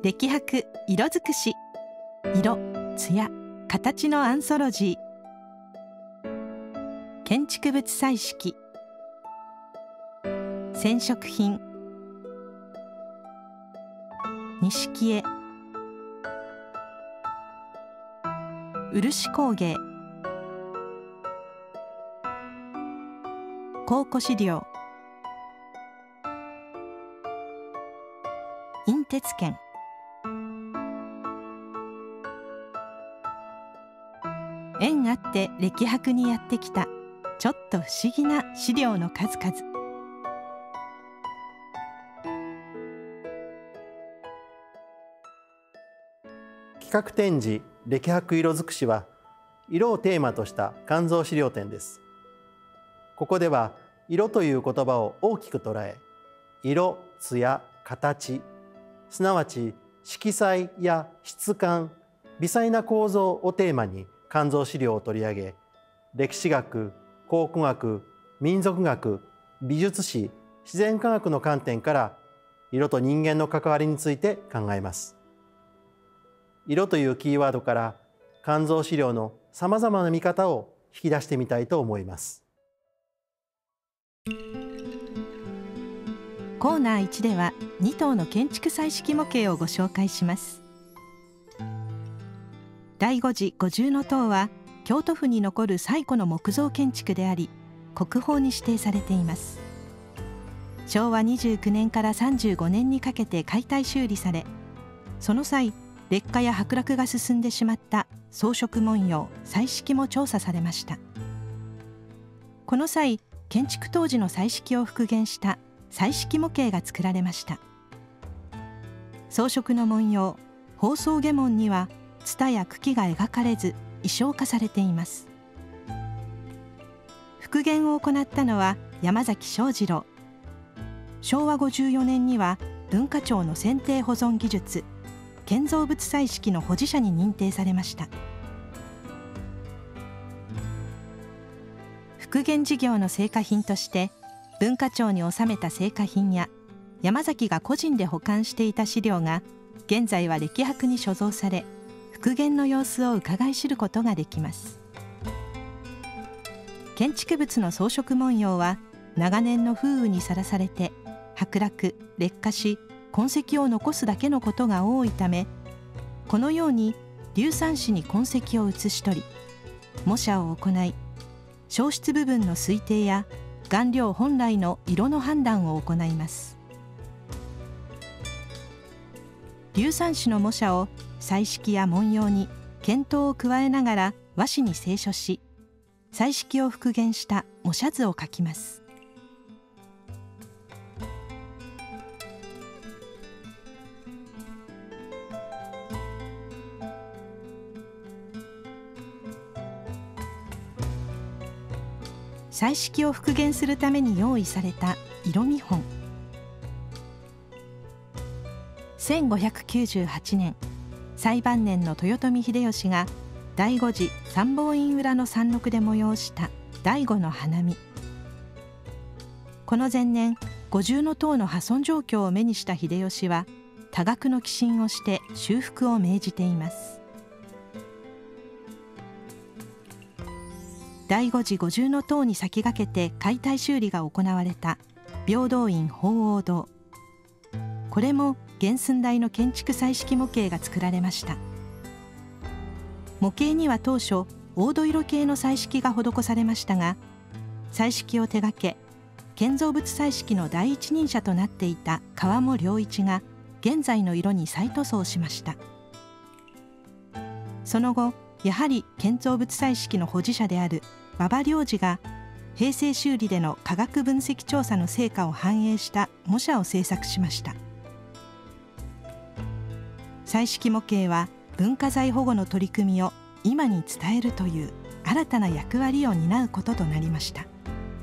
歴博色づくし、色、艶、形のアンソロジー。建築物彩色、染色品、錦絵、漆工芸、考古資料、印鉄剣。縁あって歴博にやってきたちょっと不思議な資料の数々。 企画展示歴博色づくしは、色をテーマとした館蔵資料展です。ここでは色という言葉を大きく捉え、色、艶、形、すなわち色彩や質感、微細な構造をテーマに館蔵資料を取り上げ、歴史学、考古学、民族学、美術史、自然科学の観点から色と人間の関わりについて考えます。色というキーワードから館蔵資料のさまざまな見方を引き出してみたいと思います。 コーナー1では2頭の建築彩色模型をご紹介します。第5次五重塔は京都府に残る最古の木造建築であり、国宝に指定されています。昭和29年から35年にかけて解体修理され、その際劣化や剥落が進んでしまった装飾文様、彩色も調査されました。この際、建築当時の彩色を復元した彩色模型が作られました。装飾の文様、宝相下門にはツタや茎が描かれず意匠化されています。復元を行ったのは山崎正二郎。昭和54年には文化庁の選定保存技術建造物彩色の保持者に認定されました。復元事業の成果品として文化庁に納めた成果品や山崎が個人で保管していた資料が現在は歴博に所蔵され、復元の様子を伺い知ることができます。建築物の装飾文様は長年の風雨にさらされて剥落・劣化し、痕跡を残すだけのことが多いため、このように硫酸紙に痕跡を写し取り模写を行い、消失部分の推定や顔料本来の色の判断を行います。硫酸紙の模写を彩色や文様に検討を加えながら和紙に清書し、彩色を復元した模写図を描きます。彩色を復元するために用意された色見本。1598年、最晩年の豊臣秀吉が第5次参謀院裏の山麓で催した第5の花見。この前年、五重塔の破損状況を目にした秀吉は多額の寄進をして修復を命じています。第5次五重塔に先駆けて解体修理が行われた平等院鳳凰堂。これも原寸大の建築彩色模型が作られました。模型には当初黄土色系の彩色が施されましたが、彩色を手掛け建造物彩色の第一人者となっていた川面良一が現在の色に再塗装しました。その後、やはり建造物彩色の保持者である馬場良二が平成修理での科学分析調査の成果を反映した模写を制作しました。彩色模型は文化財保護の取り組みを今に伝えるという新たな役割を担うこととなりました。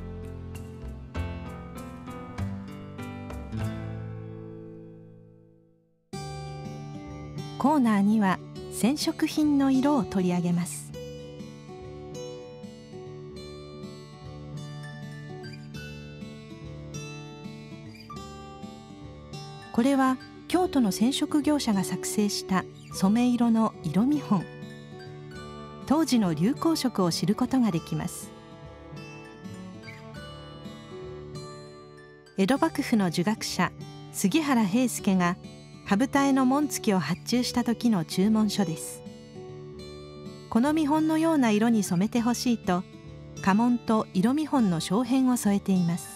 コーナーには染色品の色を取り上げます。これは京都の染色業者が作成した染め色の色見本。当時の流行色を知ることができます。江戸幕府の儒学者杉原平助が羽二重の紋付きを発注した時の注文書です。この見本のような色に染めてほしいと家紋と色見本の小片を添えています。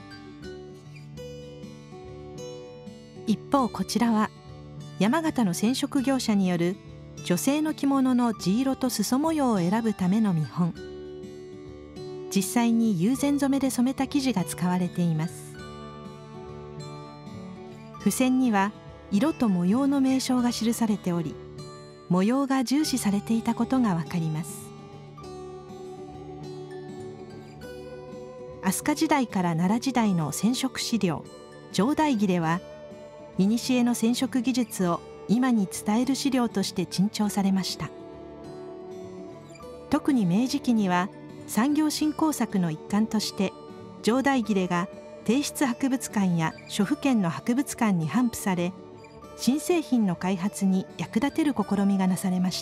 一方こちらは山形の染色業者による女性の着物の地色と裾模様を選ぶための見本。実際に友禅染めで染めた生地が使われています。付箋には色と模様の名称が記されており、模様が重視されていたことがわかります。飛鳥時代から奈良時代の染色資料上代記では、古の染色技術を今に伝える資料として珍重されました。特に明治期には産業振興策の一環として上代記礼が帝室博物館や諸府県の博物館に頒布され、新製品の開発に役立てる試みがなされました。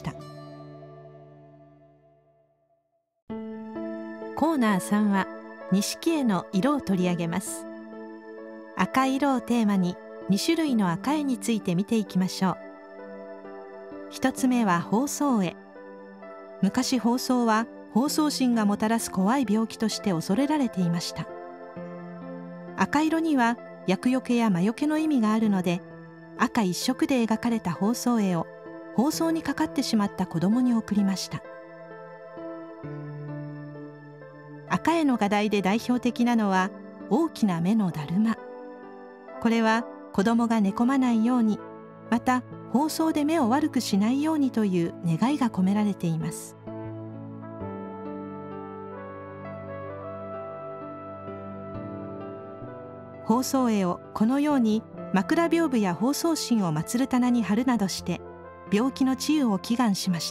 コーナー3は錦絵の色を取り上げます。赤い色をテーマに2種類の赤絵について見ていきましょう。一つ目は疱瘡絵。昔疱瘡は疱瘡疹がもたらす怖い病気として恐れられていました。赤色には厄除けや魔除けの意味があるので、赤一色で描かれた疱瘡絵を疱瘡にかかってしまった子供に贈りました。赤絵の画題で代表的なのは大きな目のだるま。これは子供が寝込まないように、また疱瘡で目を悪くしないようにという願いが込められています。疱瘡絵をこのように枕屏風や疱瘡神を祀る棚に貼るなどして病気の治癒を祈願しました。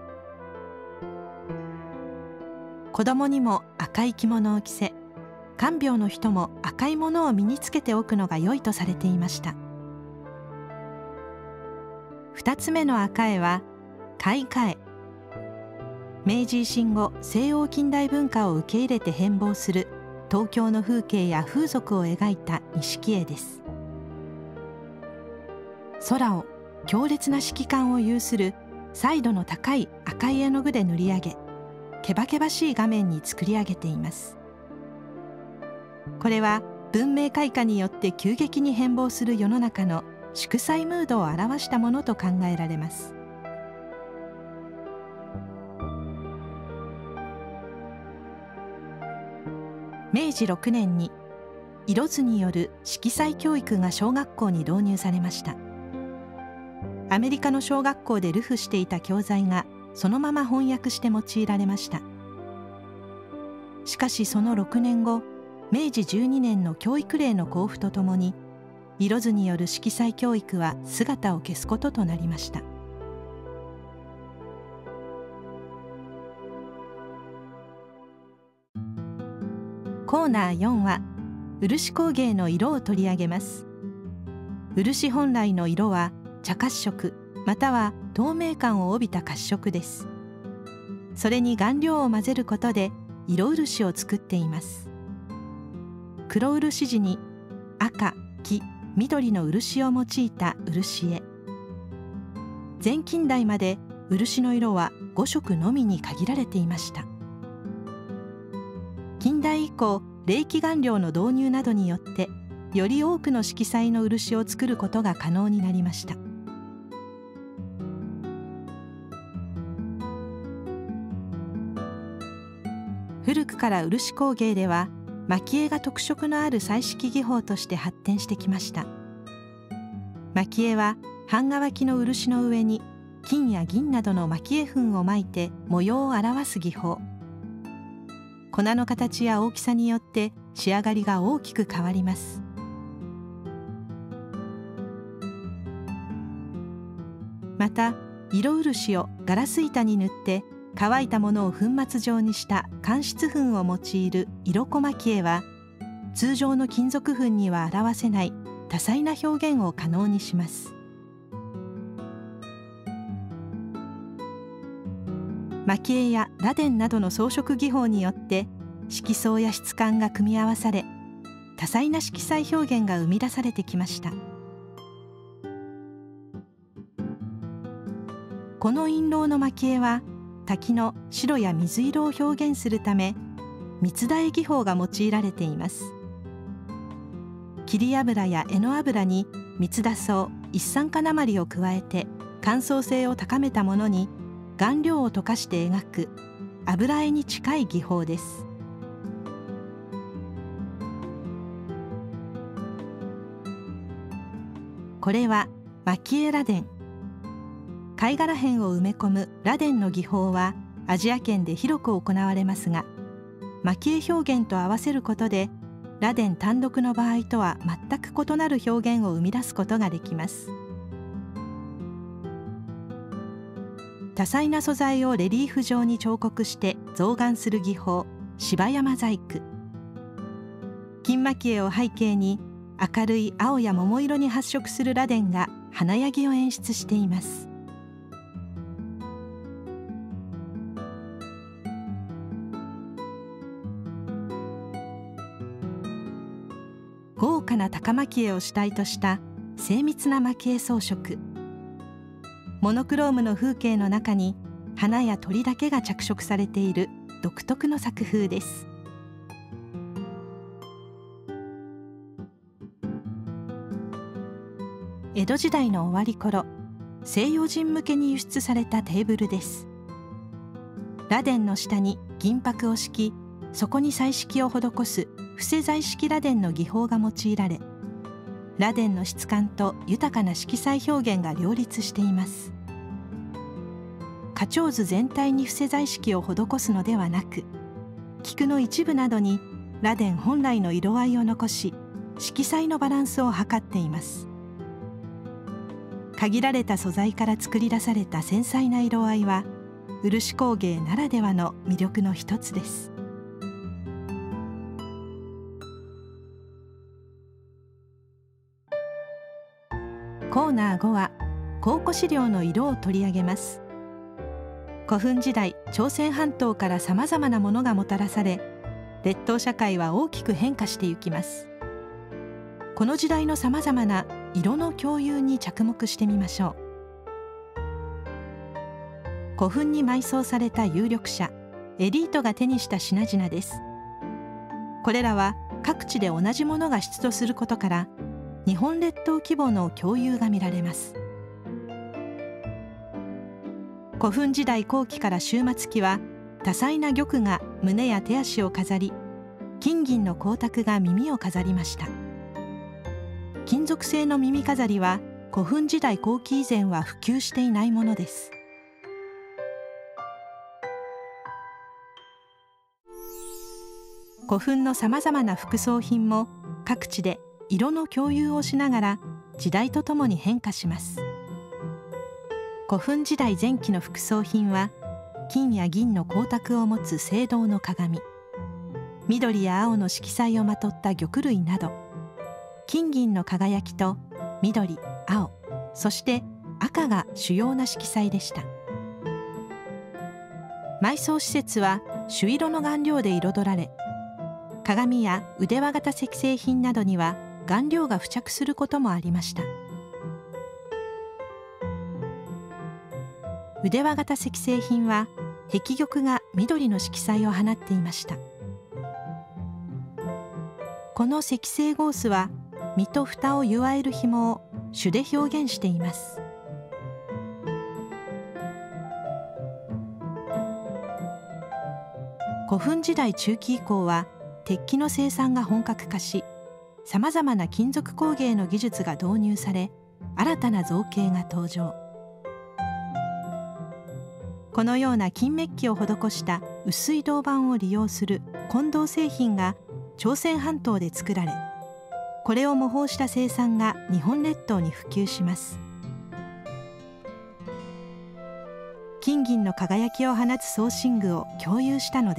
子供にも赤い着物を着せ、看病の人も赤いものを身につけておくのが良いとされていました。2つ目の赤絵は開花絵。明治維新後、西欧近代文化を受け入れて変貌する東京の風景や風俗を描いた錦絵です。空を強烈な色感を有する彩度の高い赤い絵の具で塗り上げ、けばけばしい画面に作り上げています。これは文明開化によって急激に変貌する世の中の祝祭ムードを表したものと考えられます。明治6年に色図による色彩教育が小学校に導入されました。アメリカの小学校で流布していた教材がそのまま翻訳して用いられました。しかしその6年後、明治12年の教育令の公布とともに色図による色彩教育は姿を消すこととなりました。コーナー4は漆工芸の色を取り上げます。漆本来の色は茶褐色または透明感を帯びた褐色です。それに顔料を混ぜることで色漆を作っています。黒漆地に赤、黄、緑の漆を用いた漆絵。前近代まで漆の色は5色のみに限られていました。近代以降、冷気顔料の導入などによってより多くの色彩の漆を作ることが可能になりました。古くから漆工芸では蒔絵が特色のある彩色技法として発展してきました。蒔絵は版画脇の漆の上に金や銀などの蒔絵粉をまいて模様を表す技法。粉の形や大きさによって仕上がりが大きく変わります。また色漆をガラス板に塗って乾いたものを粉末状にした間質粉を用いる色粉蒔絵は通常の金属粉には表せない多彩な表現を可能にします。蒔絵や螺鈿などの装飾技法によって色相や質感が組み合わされ、多彩な色彩表現が生み出されてきました。この印籠の蒔絵は滝の白や水色を表現するため、三つ楕絵技法が用いられています。桐油や絵の油に三つ田草、一酸化鉛を加えて乾燥性を高めたものに顔料を溶かして描く油絵に近い技法です。これは蒔絵螺鈿。貝殻片を埋め込む螺鈿の技法はアジア圏で広く行われますが、蒔絵表現と合わせることで螺鈿単独の場合とは全く異なる表現を生み出すことができます。多彩な素材をレリーフ状に彫刻して象眼する技法、柴山細工。金蒔絵を背景に明るい青や桃色に発色する螺鈿が華やぎを演出しています。豪華な高蒔絵を主体とした精密な蒔絵装飾。モノクロームの風景の中に花や鳥だけが着色されている独特の作風です。江戸時代の終わり頃、西洋人向けに輸出されたテーブルです。螺鈿の下に銀箔を敷き、そこに彩色を施す伏せ彩色螺鈿の技法が用いられ、螺鈿の質感と豊かな色彩表現が両立しています。花鳥図全体に伏せ彩色を施すのではなく、菊の一部などに螺鈿本来の色合いを残し、色彩のバランスを図っています。限られた素材から作り出された繊細な色合いは、漆工芸ならではの魅力の一つです。コーナー5は考古資料の色を取り上げます。古墳時代、朝鮮半島からさまざまなものがもたらされ、列島社会は大きく変化していきます。この時代のさまざまな色の共有に着目してみましょう。古墳に埋葬された有力者、エリートが手にした品々です。これらは各地で同じものが出土することから、日本列島規模の共有が見られます。古墳時代後期から終末期は、多彩な玉が胸や手足を飾り、金銀の光沢が耳を飾りました。金属製の耳飾りは古墳時代後期以前は普及していないものです。古墳のさまざまな副葬品も各地で色の共有をしながら時代とともに変化します。古墳時代前期の副葬品は、金や銀の光沢を持つ青銅の鏡、緑や青の色彩をまとった玉類など、金銀の輝きと緑、青、そして赤が主要な色彩でした。埋葬施設は朱色の顔料で彩られ、鏡や腕輪型石製品などには顔料が付着することもありました。腕輪型石製品は壁玉が緑の色彩を放っていました。この石製ゴースは身と蓋を結える紐を朱で表現しています。古墳時代中期以降は鉄器の生産が本格化し、さまざまな金属工芸の技術が導入され、新たな造形が登場。このような金メッキを施した薄い銅板を利用する金銅製品が朝鮮半島で作られ、これを模倣した生産が日本列島に普及します。金銀の輝きを放つ装身具を共有したのです。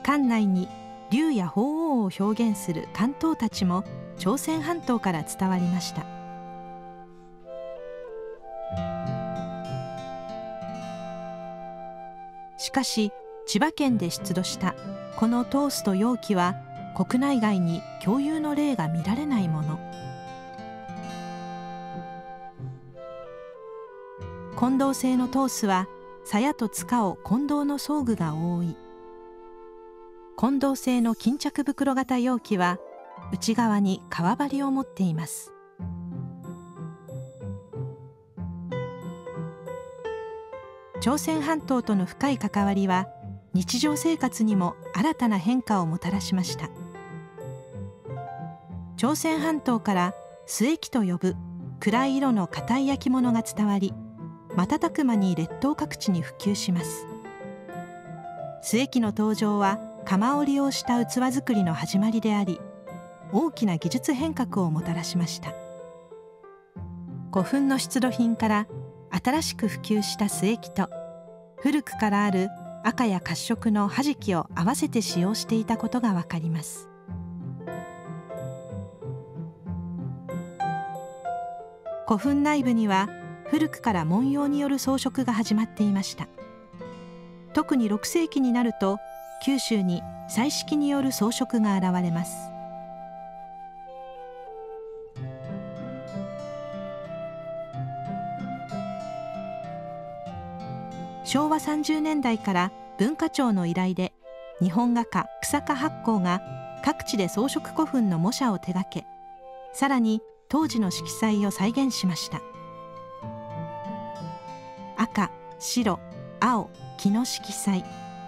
館内に竜や鳳凰を表現する竿燈たちも朝鮮半島から伝わりました。しかし千葉県で出土したこのトースト容器は国内外に共有の例が見られないもの。金銅製のトースは鞘と柄を金銅の装具が覆い、金銅製の巾着袋型容器は内側に革張りを持っています。朝鮮半島との深い関わりは日常生活にも新たな変化をもたらしました。朝鮮半島から末木と呼ぶ暗い色の硬い焼き物が伝わり、瞬く間に列島各地に普及します。末木の登場は窯を利用した器作りの始まりであり、大きな技術変革をもたらしました。古墳の出土品から新しく普及した末木と古くからある赤や褐色のはじきを合わせて使用していたことがわかります。古墳内部には古くから文様による装飾が始まっていました。特に6世紀になると九州に彩色による装飾が現れます。昭和30年代から文化庁の依頼で日本画家草加八甲が各地で装飾古墳の模写を手掛け、さらに当時の色彩を再現しました。赤、白、青、黄の色彩。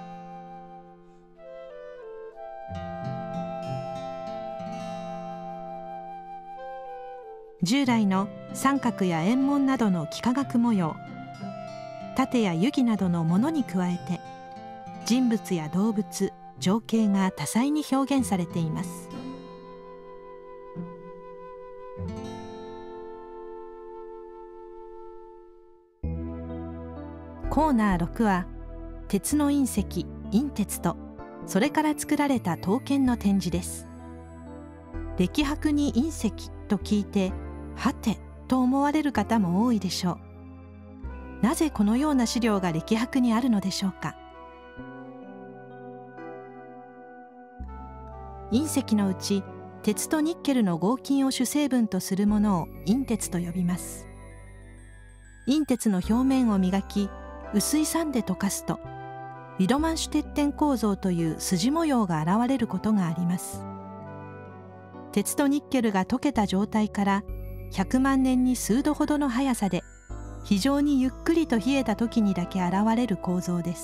従来の三角や円紋などの幾何学模様、盾や湯着などのものに加えて人物や動物、情景が多彩に表現されています。コーナー6は鉄の隕石、隕鉄とそれから作られた刀剣の展示です。歴博に隕石と聞いてはてと思われる方も多いでしょう。なぜこのような資料が歴博にあるのでしょうか。隕石のうち鉄とニッケルの合金を主成分とするものを隕鉄と呼びます。隕鉄の表面を磨き薄い酸で溶かすとウィドマンシュテッテン構造という筋模様が現れることがあります。鉄とニッケルが溶けた状態から100万年に数度ほどの速さで非常にゆっくりと冷えた時にだけ現れる構造です。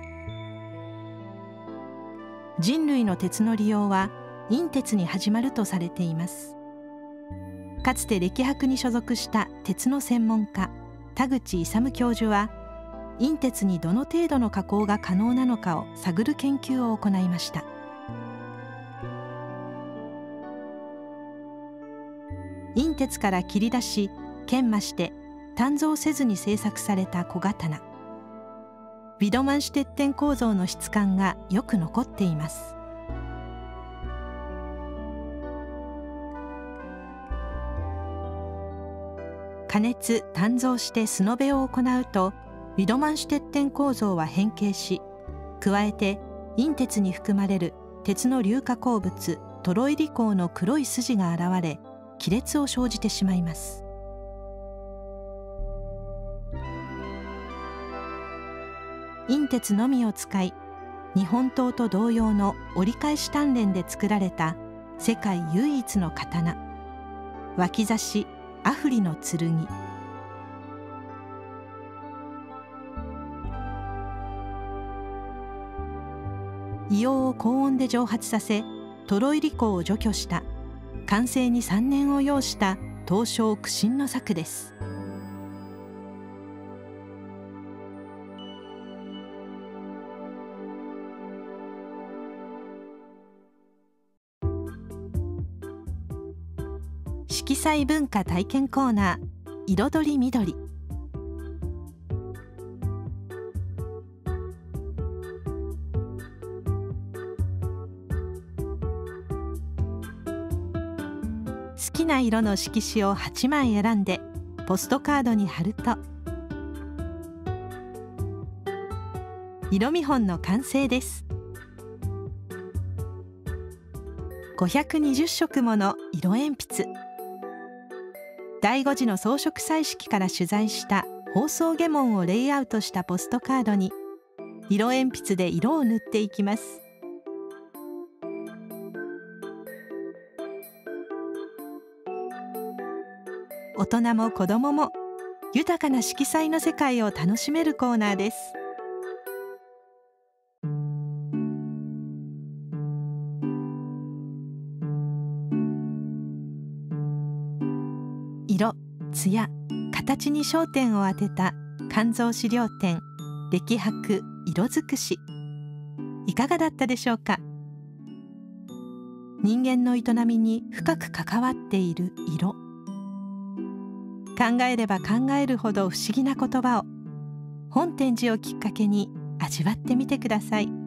人類の鉄の利用は隕鉄に始まるとされています。かつて歴博に所属した鉄の専門家田口勇教授は隕鉄にどの程度の加工が可能なのかを探る研究を行いました。隕鉄から切り出し研磨して鍛造せずに製作された小刀、ウィドマンシュテッテン構造の質感がよく残っています。加熱・鍛造して素延べを行うとウィドマンシュテッテン構造は変形し、加えて隕鉄に含まれる鉄の硫化鉱物トロイリ鉱の黒い筋が現れ亀裂を生じてしまいます。隕鉄のみを使い日本刀と同様の折り返し鍛錬で作られた世界唯一の刀、脇差しアフリの剣。硫黄を高温で蒸発させトロイリ鉱を除去した完成に3年を要した東照苦心の作です。色彩文化体験コーナー、彩り緑。 好きな色の色紙を8枚選んでポストカードに貼ると色見本の完成です。520色もの色鉛筆。第5次の装飾彩色から取材した包装下紋をレイアウトしたポストカードに色鉛筆で色を塗っていきます。大人も子供も豊かな色彩の世界を楽しめるコーナーです。色、艶、形に焦点を当てた肝臓資料展歴博色づくし、いかがだったでしょうか。人間の営みに深く関わっている色、考えれば考えるほど不思議な言葉を本展示をきっかけに味わってみてください。